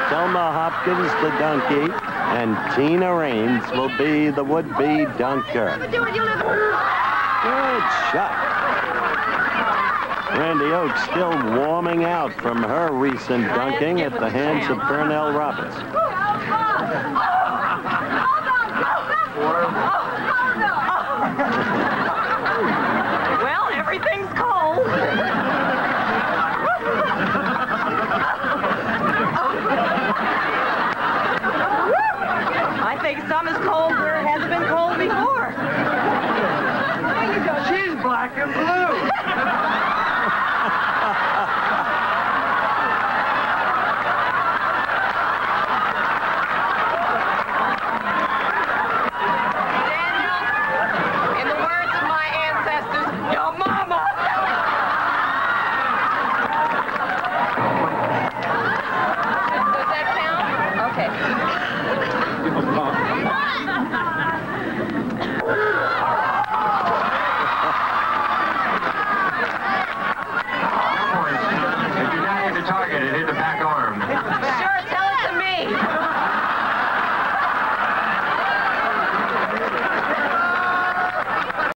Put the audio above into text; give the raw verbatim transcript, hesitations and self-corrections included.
Selma Hopkins, the donkey, and Tina Raines will be the would-be dunker. Good shot. Randy Oakes still warming out from her recent dunking at the hands of Pernell Roberts. Well, everything's cold.